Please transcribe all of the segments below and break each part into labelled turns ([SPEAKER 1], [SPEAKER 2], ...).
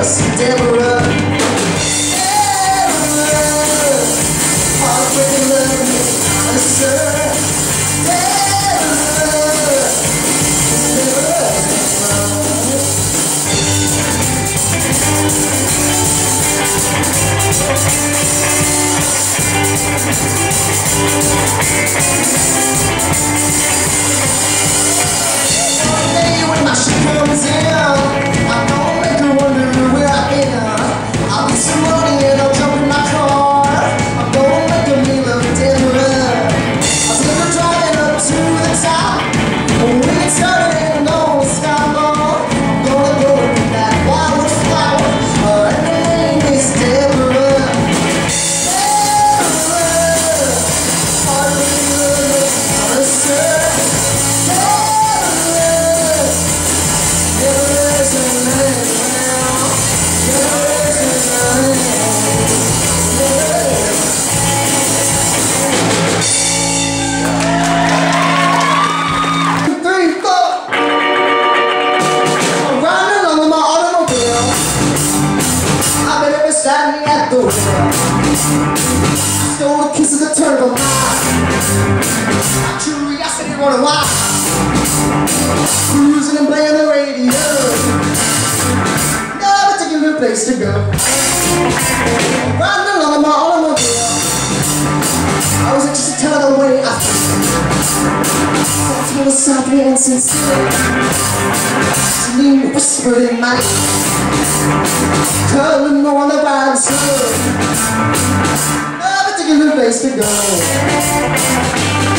[SPEAKER 1] us, Deborah. Heartbreaking love, a sir. One day when my ship comes in, I'm gonna make her wonder where I've been. I'll get some money and I'll jump in my car. I'm gonna make a meal of Deborah. I'll take her driving up to the top. When we get started and on the skyline, I'm gonna go and get that wild flower. And her name is Deborah. Standing at the wheel, I stole a kiss of the turtle my curiosity running wild, cruising and playing the radio. No particular place to go. Riding along in my automobile, I was anxious to tell her the way I feel. Something was softly and sincere. She whispered in my ear, curling on the ride slow. No particular place to go.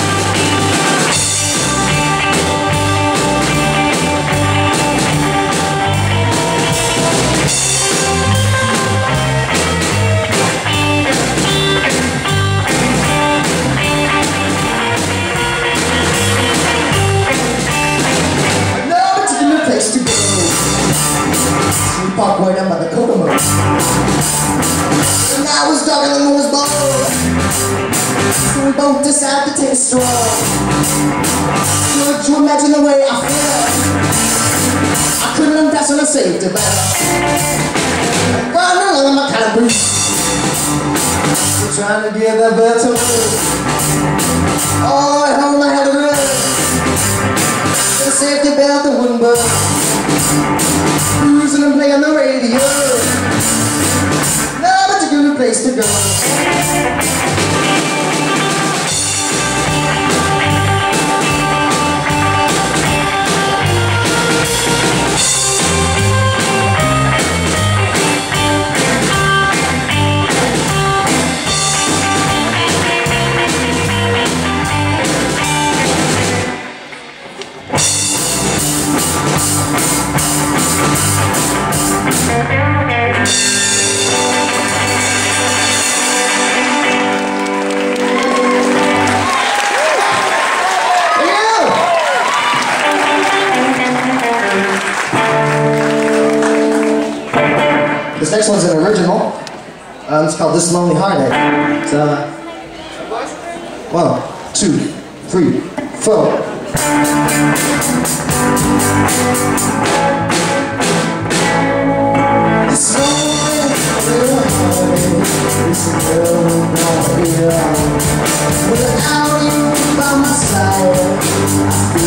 [SPEAKER 1] We parked way down by the Kokomo, and I was dark and the moon was bold. So we both decided to take a stroll. Could you imagine the way I feel? I couldn't pass on a safety belt. Riding along in my kind of breeze, trying to get that belt to move. Oh, at home I had to run. The safety belt that wouldn't budge. Cruising and playing the radio. No particular place to go. This next one's an original. It's called This Lonely Heartache. It's 1, 2, 3, 4. This lonely heartache is a girl without you by my side. I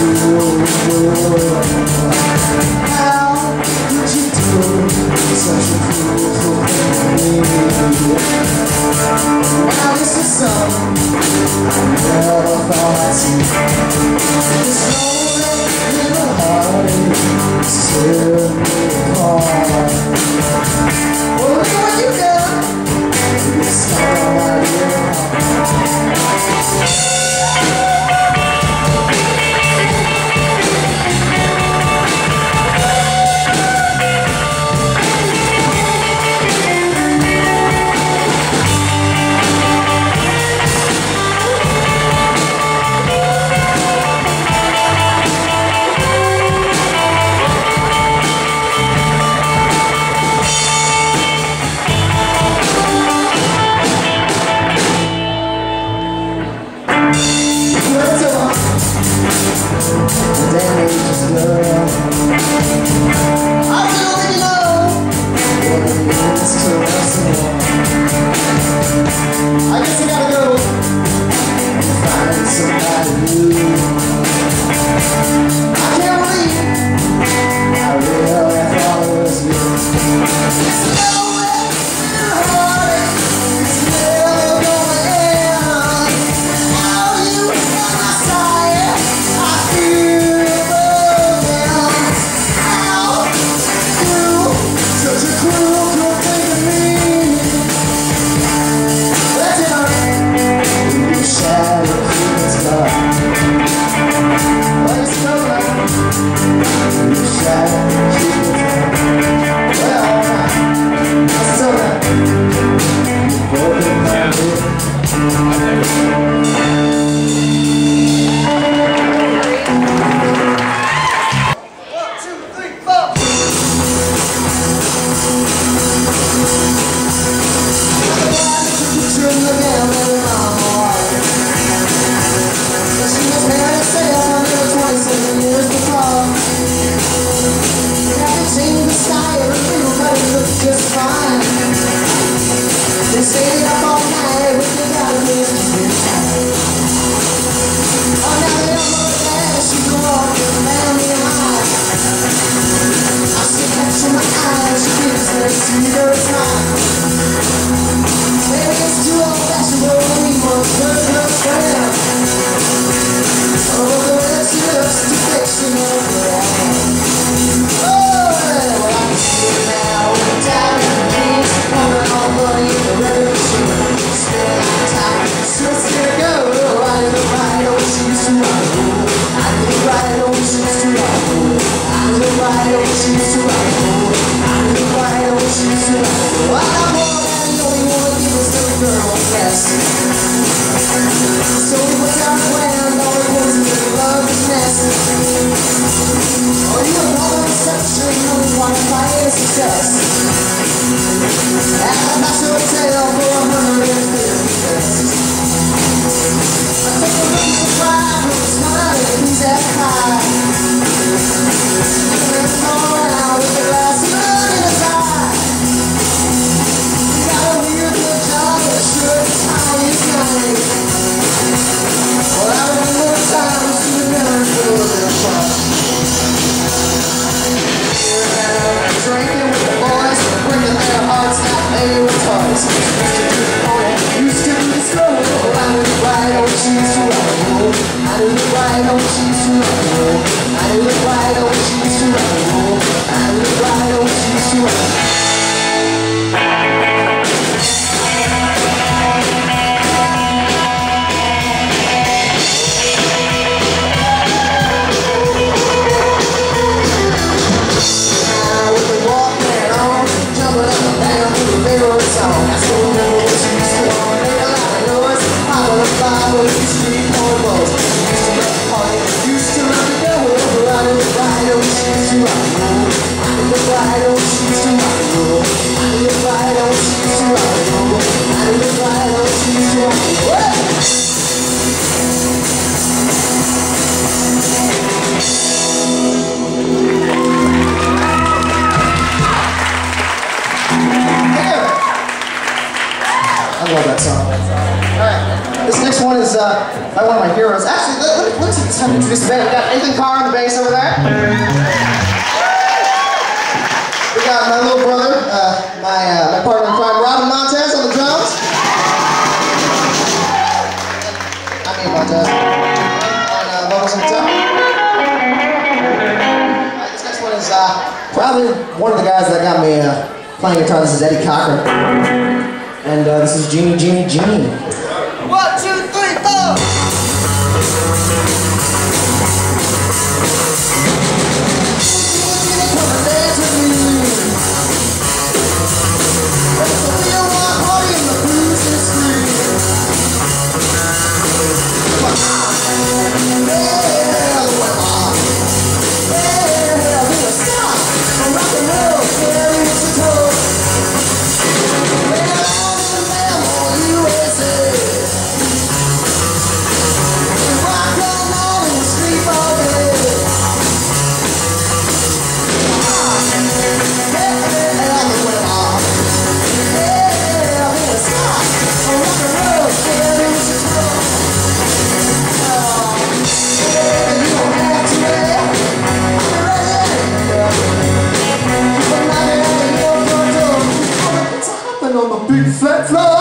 [SPEAKER 1] feel how could you do such a cruel thing to me? Now this is something I never thought I'd see. This lonely little heartache is tearing me apart. Well, look at what you done. It's stuck on my ear. They stayed up all night with the darkness. Oh, now they don't know that she's walking around me alive. I see catching my eyes, she gives her a sweeter smile. Maybe it's too old-fashioned, but we must burn her friend. Oh, the rest of us to fiction of her. Oh, well, I can see it now, with the diamond rings, pouring all money in the revolution. Still on top, Swiss gonna go. I did the right, oh, she used to rock and roll. I did the right, oh, she used to rock and roll. I did the right, oh, she used to rock and roll. I did the right, oh, she used to rock and roll. I got more than you only wanna give us the girl best. So we put down the land, all it was in the love's nest. Oh, you have all the reception, only one quiet success. And I pass your tail for 150 cents. I take a look at the drive with a smile and please ask high. And all around with the glass of blood in his eye. You got a weird good job, but sure it's high as night. Well, I remember the times you were never feel a little fun. Drinking with the boys, bringing their hearts out, they were toys. Used to be slow, I knew the right, oh, she used to rock and roll. I knew the right, oh, she used to rock and roll. I knew the right, oh, she used to rock and roll. I knew the right, oh, she used to rock and roll. I love that song. Alright, this next one is by one of my heroes. Actually, let's have to introduce the band. We got Nathan Carr on the bass over there. We got my little brother, my partner in crime, Robin Montez on the drums. I mean Montez. On vocals and guitar. Alright, this next one is probably one of the guys that got me playing guitar. This is Eddie Cochran. And this is Genie, Genie, Genie. 1, 2, 3, 4! Big fat floor.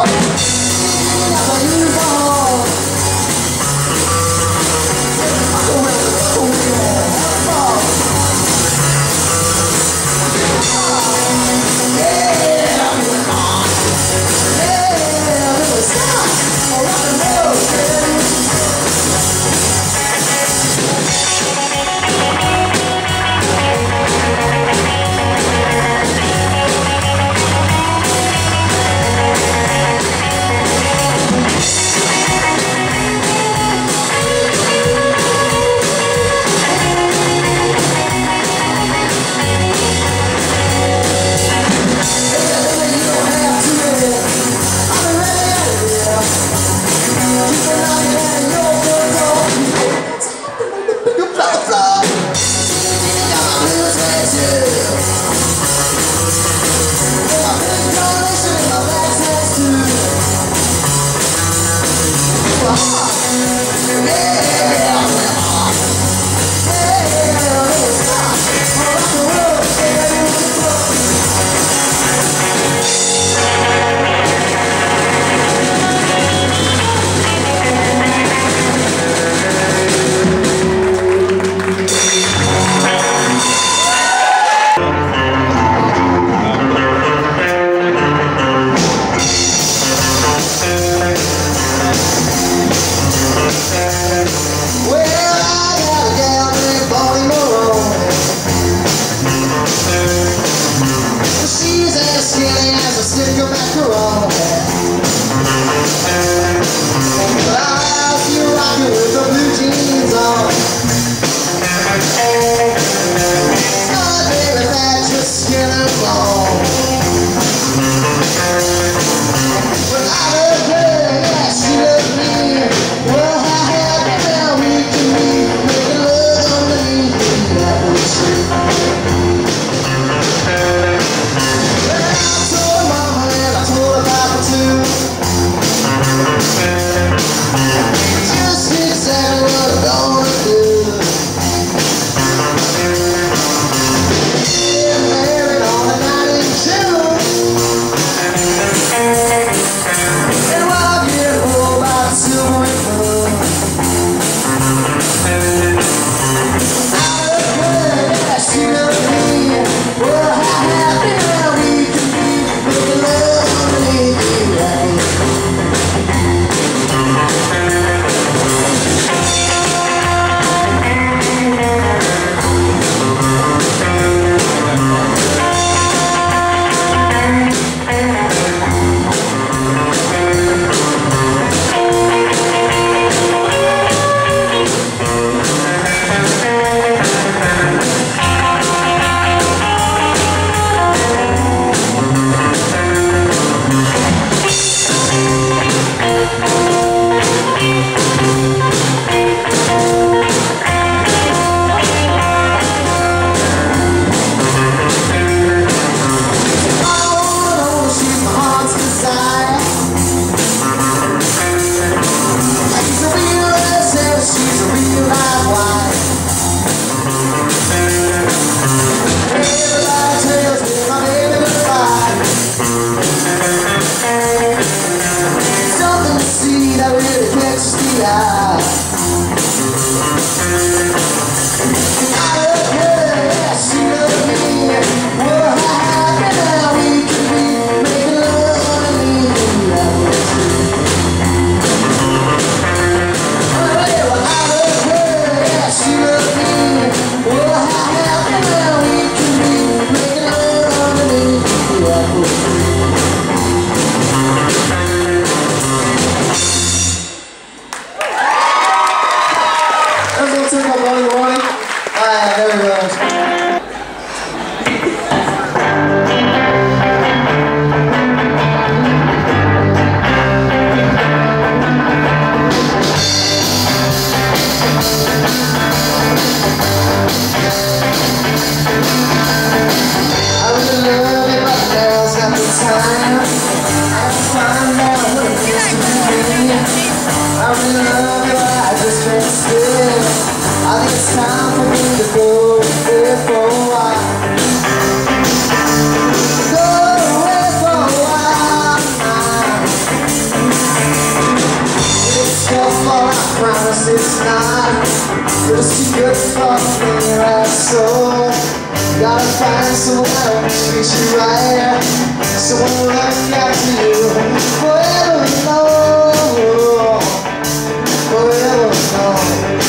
[SPEAKER 1] good for me, right? So gotta find someone that'll treat you right, someone who'll look after you forever alone, forever alone.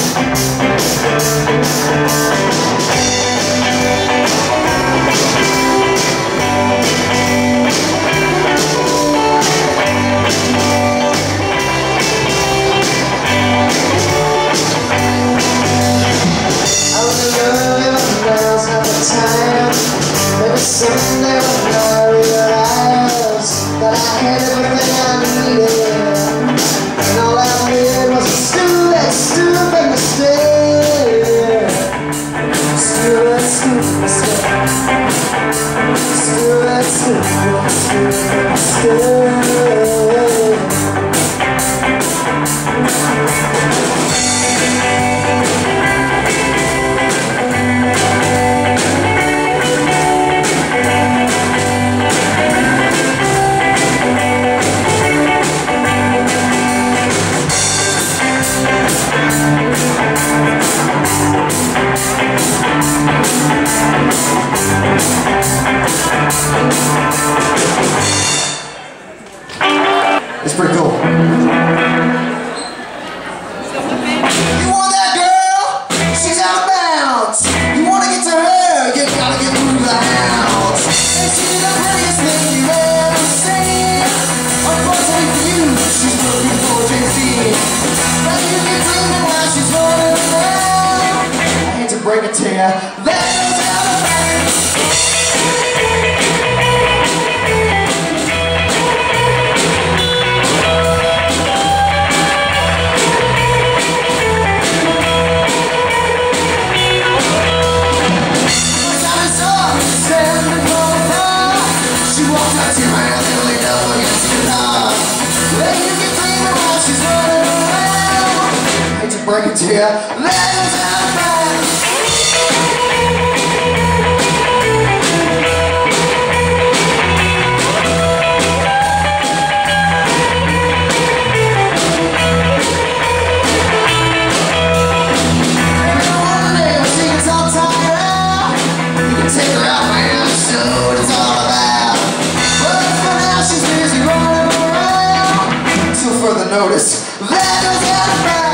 [SPEAKER 1] Someday when I realized that I had everything I needed, and all I did was a stupid mistake. Stupid It's pretty cool. You want that girl? She's out of bounds. You want to get to her? You gotta get through the house. And she's the prettiest thing you've ever seen. Unfortunately for you, she's looking for Jay-Z. But you can dreaming while she's rolling around. I hate to break it to you, that's out of bounds. Break it to you, that is out of bounds. One day when she gets all tired out, you can take her out, man, show what it's all about. But for now she's busy running around, until further notice, that is out of bounds.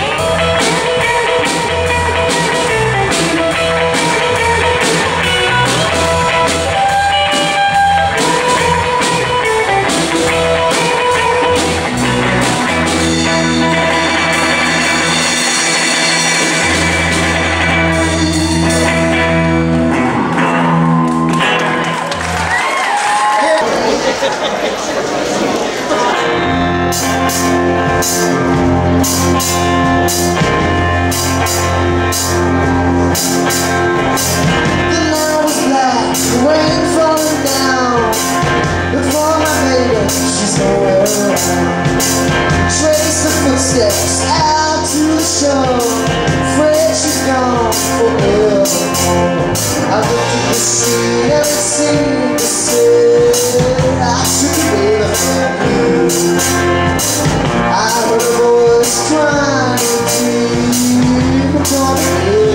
[SPEAKER 1] The night was black, the rain falling down. Before my baby, she's nowhere around. Trace the footsteps out to the shore. Afraid she's gone forever. I looked at the sea and it seemed to say I should be the friend. I heard a voice crying deep upon the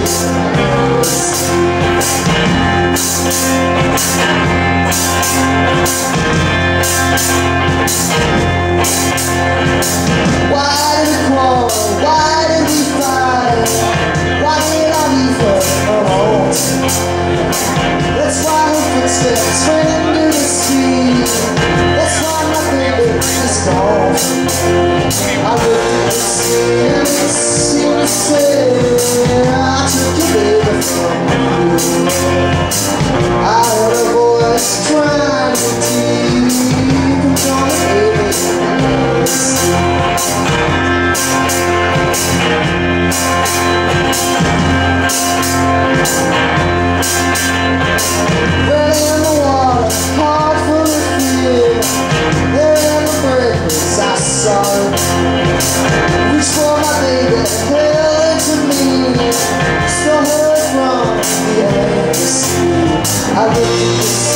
[SPEAKER 1] why did we quarrel? Why did we fight? Why did I leave her alone? That's why her footsteps went into the sea. That's why my baby is gone. I looked at the sea and it seemed to say I took your baby from you. I heard a voice crying deep upon the baby's well in the water, heart full of fear. There in the breakers I saw it. Reach for my baby, held into me. Stole her from the sea. I looked at the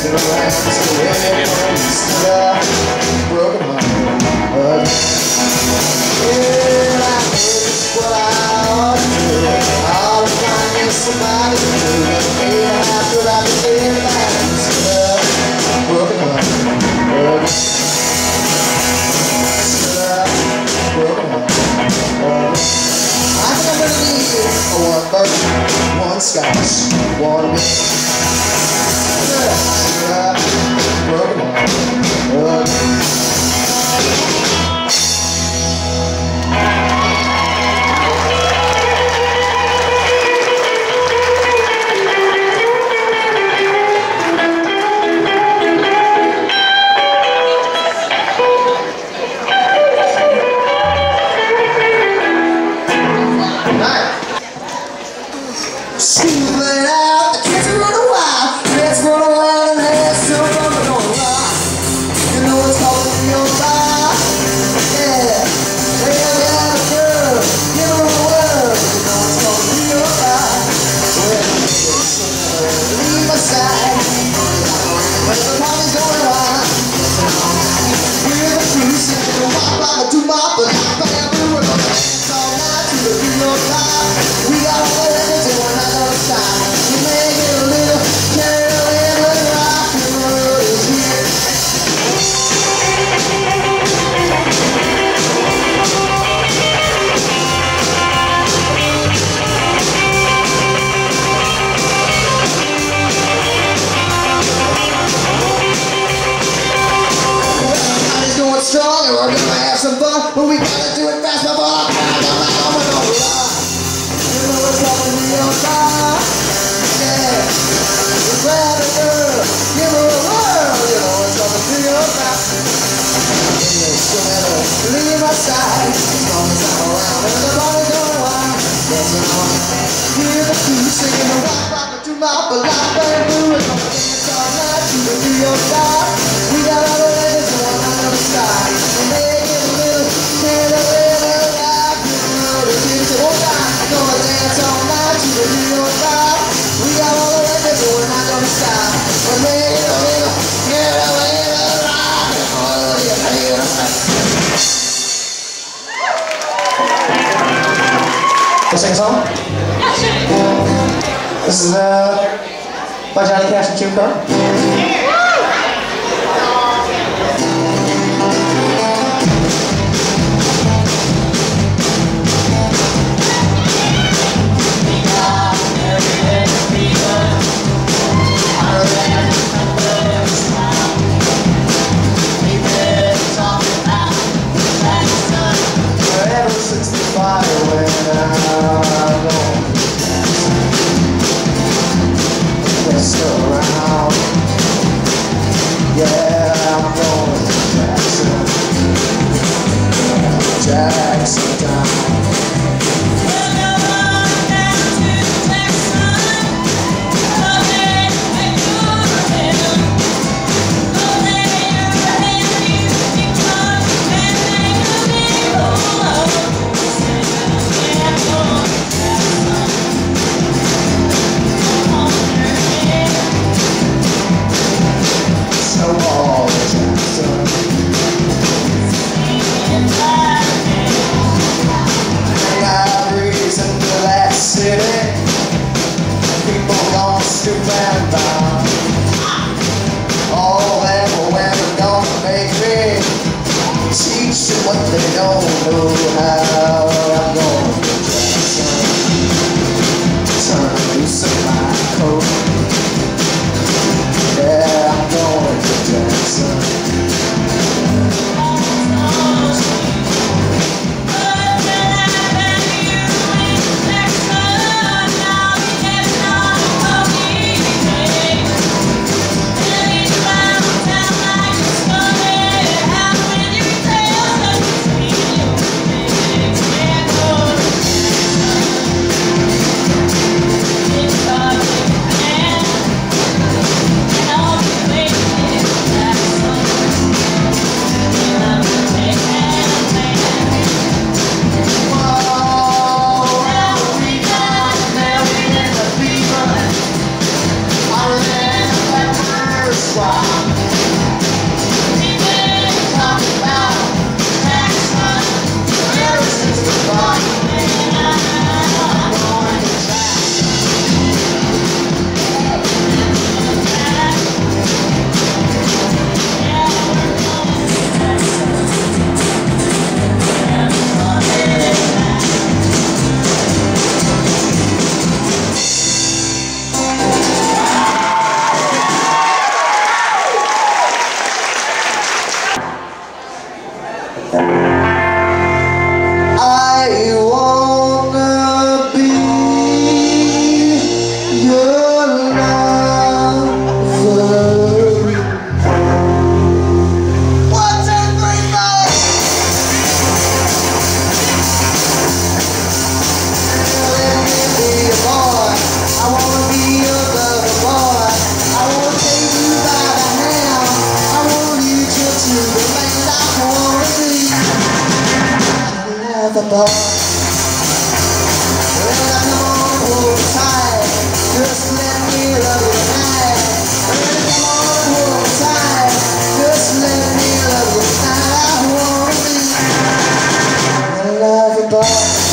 [SPEAKER 1] dancing around to everyone stood up, broken heart. Yeah, I know just what I ought to do. I ought to find me somebody to do. Maybe I feel like a dead man stood up, broken heart. Stood up, broken heart. I think I'm gonna need one bourbon, one scotch, one beer. Schooling out, the kids are running wild. Let's run around and have some fun, but don't lie. You know it's calling to your side. Yeah, yeah, girl, give her a word. You know it's calling to your side. Well, leave my side. When the party's going on, hear the crew singing a wop like a two-mop, but not bad, we're gonna dance all night to the beat of time. We got all the records and we're not gonna stop. We may get a little carried away, but rock and roll is here. Everybody's going strong and we're gonna have some fun, but we gotta do it fast before our time comes out. We're gonna rock. You know what's coming to your side. Yeah, grab a girl, give her a whirl. You know what's coming to your side. So never leave my side. As long as I'm around and the party's going wild. Dancing on, hear the crew singing a rock, rock, to my life, baby. We're gonna dance all night to the New York side. We got all the ladies and we're not gonna stop. And they get a little carried away, but rock and roll is here. So one time, gonna dance all night to the New York side. We got all the ladies and we're not gonna stop. When they get a little carried away, but rock and roll is here. We'll sing a song? This is by Johnny Cash and Tune Car. bar. Well, come on, hold tight. Just let me love you tonight. Well, come on, hold tight. Just let me love you tonight. I wanna be in love with bar.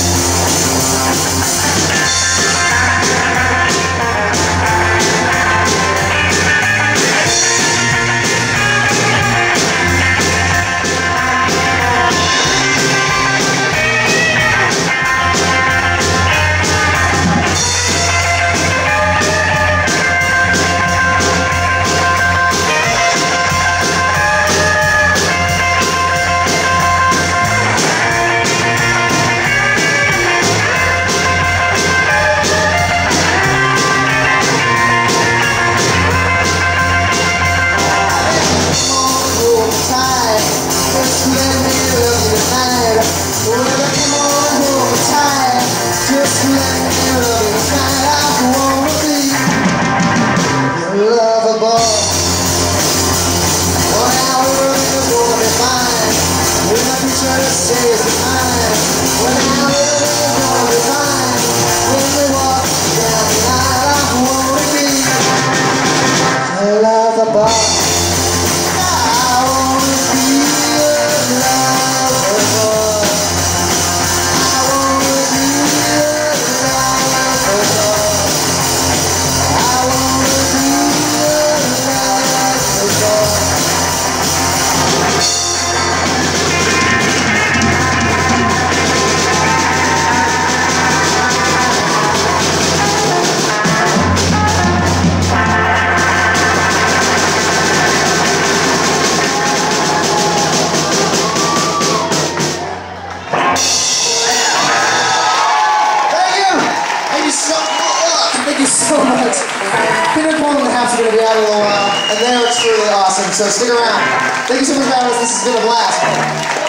[SPEAKER 1] Thank you so much. Peter Paul and the Haps are going to be out in a little while, and they're truly awesome, so stick around. Thank you so much for having us. This has been a blast.